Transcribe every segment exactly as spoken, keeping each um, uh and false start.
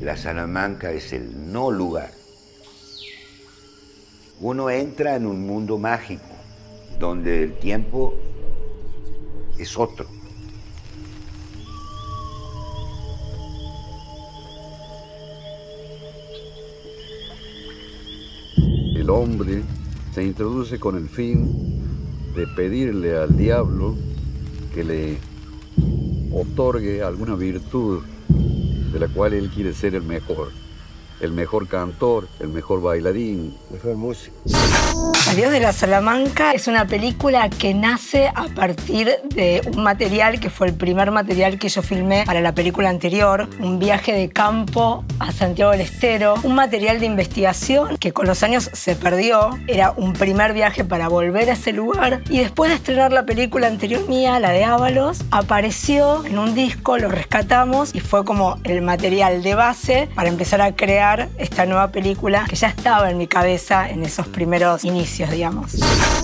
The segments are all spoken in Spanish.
La Salamanca es el no lugar. Uno entra en un mundo mágico, donde el tiempo es otro. El hombre se introduce con el fin de pedirle al diablo que le otorgue alguna virtud de la cual él quiere ser el mejor. El mejor cantor, el mejor bailarín, el mejor músico. Adiós de la Salamanca es una película que nace a partir de un material que fue el primer material que yo filmé para la película anterior, un viaje de campo a Santiago del Estero, un material de investigación que con los años se perdió, era un primer viaje para volver a ese lugar y después de estrenar la película anterior mía, la de Ábalos, apareció en un disco, lo rescatamos y fue como el material de base para empezar a crear esta nueva película que ya estaba en mi cabeza en esos primeros inicios, digamos.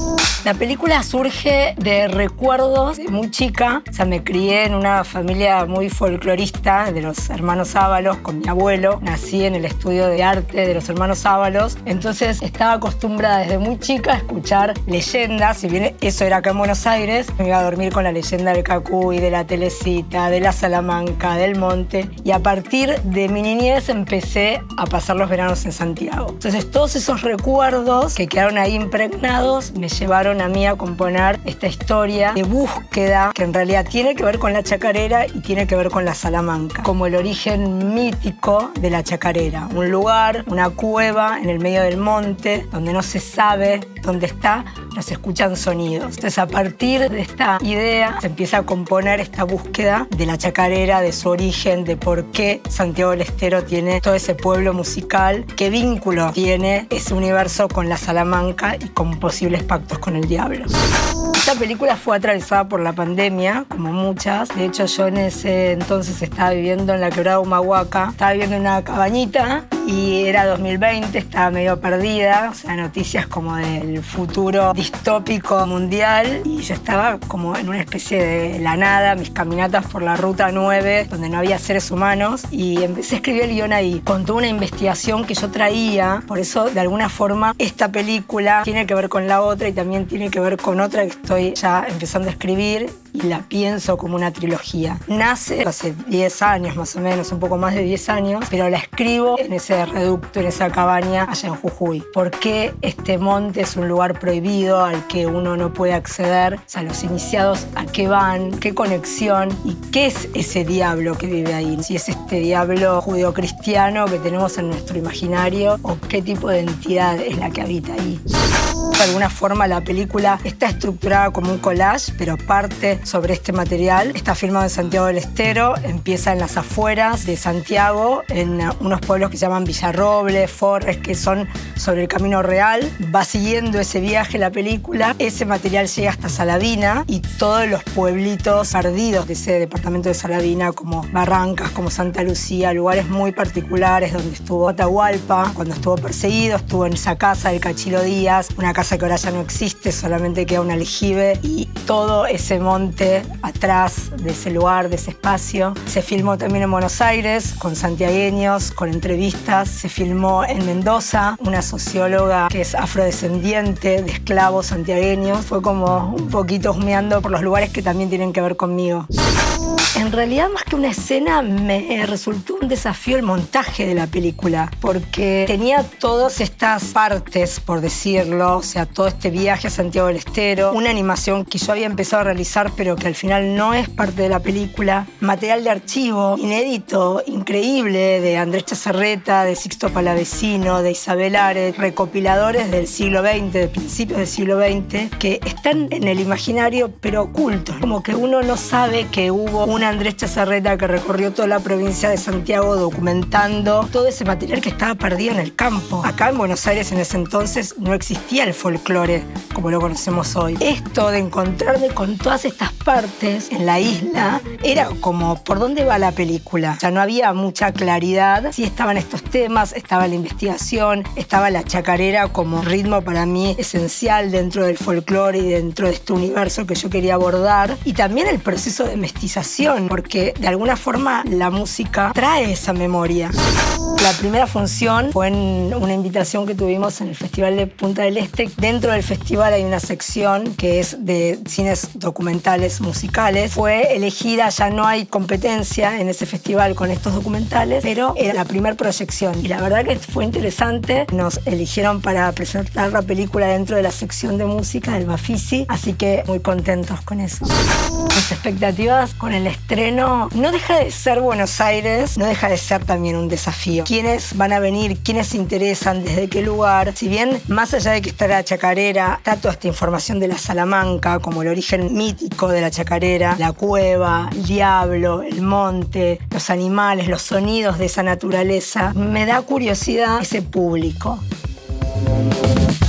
La película surge de recuerdos de muy chica. O sea, me crié en una familia muy folclorista de los hermanos Ábalos con mi abuelo. Nací en el estudio de arte de los hermanos Ábalos. Entonces estaba acostumbrada desde muy chica a escuchar leyendas. Si bien eso era acá en Buenos Aires, me iba a dormir con la leyenda del Cacuy, de la Telecita, de la Salamanca, del Monte. Y a partir de mi niñez empecé a pasar los veranos en Santiago. Entonces todos esos recuerdos que quedaron ahí impregnados me llevaron a mí a componer esta historia de búsqueda que en realidad tiene que ver con la chacarera y tiene que ver con la Salamanca, como el origen mítico de la chacarera. Un lugar, una cueva en el medio del monte donde no se sabe dónde está, pero se escuchan sonidos. Entonces a partir de esta idea se empieza a componer esta búsqueda de la chacarera, de su origen, de por qué Santiago del Estero tiene todo ese pueblo musical, qué vínculo tiene ese universo con la Salamanca y con posibles pactos con el diablo. Esta película fue atravesada por la pandemia, como muchas. De hecho, yo en ese entonces estaba viviendo en la quebrada Humahuaca. Estaba viviendo en una cabañita y era dos mil veinte, estaba medio perdida. O sea, noticias como del futuro distópico mundial. Y yo estaba como en una especie de la nada, mis caminatas por la ruta nueve, donde no había seres humanos. Y empecé a escribir el guión ahí, con toda una investigación que yo traía. Por eso, de alguna forma, esta película tiene que ver con la otra y también tiene que ver con otra que estoy ya empezando a escribir y la pienso como una trilogía. Nace hace diez años más o menos, un poco más de diez años, pero la escribo en ese reducto, en esa cabaña allá en Jujuy. ¿Por qué este monte es un lugar prohibido al que uno no puede acceder? O sea, los iniciados, ¿a qué van? ¿Qué conexión? ¿Y qué es ese diablo que vive ahí? Si es este diablo judeocristiano que tenemos en nuestro imaginario o qué tipo de entidad es la que habita ahí. De alguna forma la película está estructurada como un collage, pero parte sobre este material. Está filmado en Santiago del Estero, empieza en las afueras de Santiago, en unos pueblos que se llaman Villarroble, Forres, que son sobre el Camino Real. Va siguiendo ese viaje la película. Ese material llega hasta Salavina y todos los pueblitos perdidos de ese departamento de Salavina, como Barrancas, como Santa Lucía, lugares muy particulares donde estuvo Atahualpa, cuando estuvo perseguido, estuvo en esa casa del Cachilo Díaz, una casa que ahora ya no existe, solamente queda un aljibe y todo ese monte atrás de ese lugar, de ese espacio. Se filmó también en Buenos Aires, con santiagueños, con entrevistas. Se filmó en Mendoza, una socióloga que es afrodescendiente de esclavos santiagueños. Fue como un poquito husmeando por los lugares que también tienen que ver conmigo. En realidad, más que una escena, me resultó un desafío el montaje de la película, porque tenía todas estas partes, por decirlo, o sea, todo este viaje a Santiago del Estero, una animación que yo había empezado a realizar, pero que al final no es parte de la película, material de archivo, inédito, increíble, de Andrés Chazarreta, de Sixto Palavecino, de Isabel Aret, recopiladores del siglo veinte, de principios del siglo veinte, que están en el imaginario, pero ocultos, como que uno no sabe que hubo un Andrés Chazarreta que recorrió toda la provincia de Santiago documentando todo ese material que estaba perdido en el campo. Acá en Buenos Aires en ese entonces no existía el folclore como lo conocemos hoy. Esto de encontrarme con todas estas partes en la isla era como, ¿por dónde va la película? Ya no había mucha claridad. Sí estaban estos temas, estaba la investigación, estaba la chacarera como ritmo para mí esencial dentro del folclore y dentro de este universo que yo quería abordar. Y también el proceso de mestización emoción, porque de alguna forma la música trae esa memoria. La primera función fue en una invitación que tuvimos en el Festival de Punta del Este. Dentro del festival hay una sección que es de cines documentales musicales. Fue elegida, ya no hay competencia en ese festival con estos documentales, pero era la primera proyección. Y la verdad que fue interesante. Nos eligieron para presentar la película dentro de la sección de música del Bafisi, así que muy contentos con eso. Mis expectativas con el estreno: no deja de ser Buenos Aires, no deja de ser también un desafío. ¿Quiénes van a venir? ¿Quiénes se interesan? ¿Desde qué lugar? Si bien, más allá de que está la chacarera, está toda esta información de la Salamanca, como el origen mítico de la chacarera, la cueva, el diablo, el monte, los animales, los sonidos de esa naturaleza, me da curiosidad ese público.